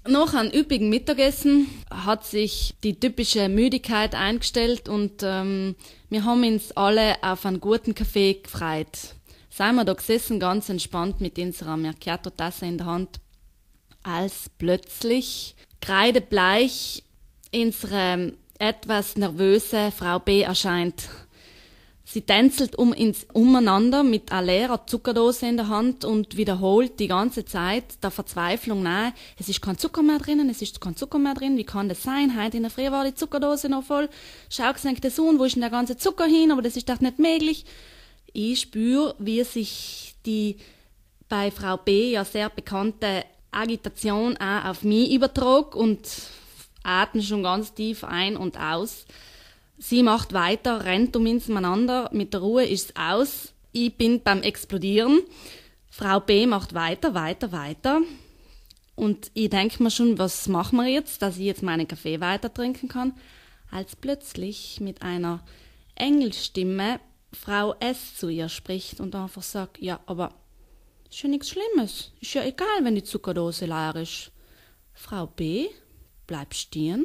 Nach einem üppigen Mittagessen hat sich die typische Müdigkeit eingestellt und wir haben uns alle auf einen guten Kaffee gefreut. Seien wir da gesessen, ganz entspannt mit unserer Macchiato-Tasse in der Hand, als plötzlich kreidebleich unsere etwas nervöse Frau B. erscheint. Sie tänzelt umeinander mit einer leeren Zuckerdose in der Hand und wiederholt die ganze Zeit der Verzweiflung nahe, es ist kein Zucker mehr drinnen, es ist kein Zucker mehr drin, wie kann das sein? Heute in der Früh war die Zuckerdose noch voll. Schau, senkt das an, wo ist denn der ganze Zucker hin? Aber das ist doch nicht möglich. Ich spüre, wie sich die bei Frau B. ja sehr bekannte Agitation auch auf mich übertrug und atme schon ganz tief ein und aus. Sie macht weiter, rennt um uns miteinander, mit der Ruhe ist es aus. Ich bin beim Explodieren. Frau B. macht weiter. Und ich denke mir schon, was machen wir jetzt, dass ich jetzt meinen Kaffee weiter trinken kann? Als plötzlich mit einer Engelstimme Frau S. zu ihr spricht und einfach sagt, ja, aber ist ja nichts Schlimmes. Ist ja egal, wenn die Zuckerdose leer ist. Frau B. bleibt stehen,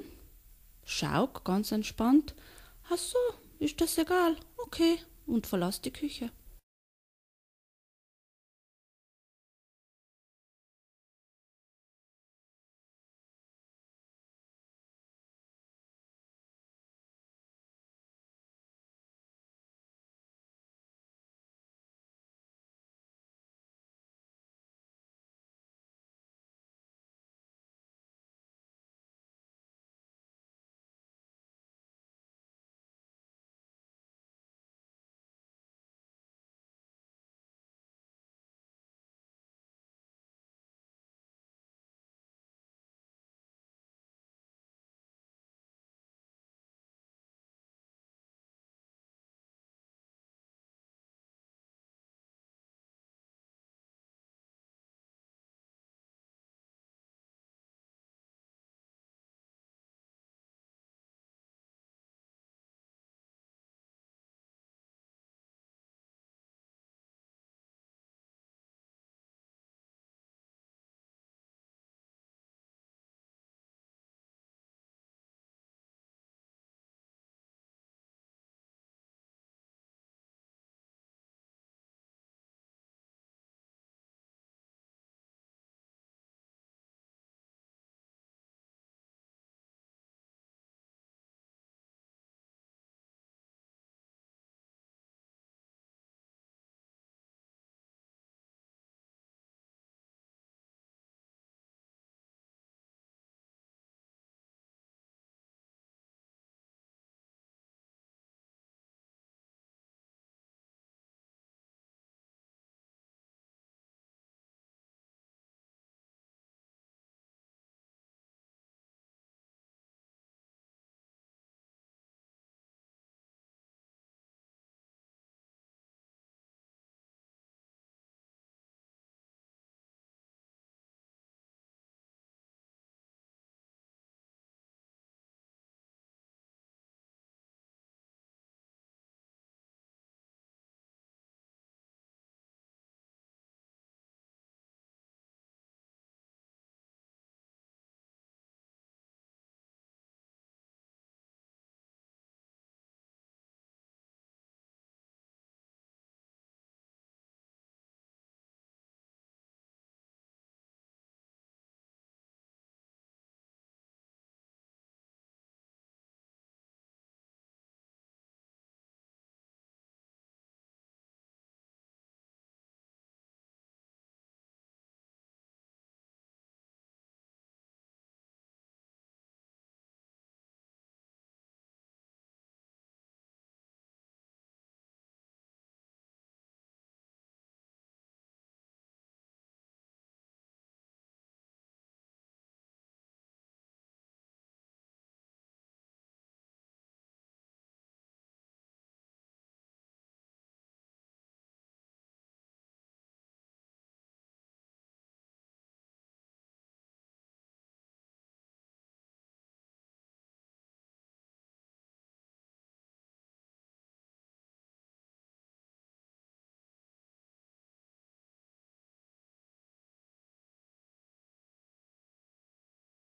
schaut ganz entspannt. Ach so, ist das egal? Okay. Und verlässt die Küche.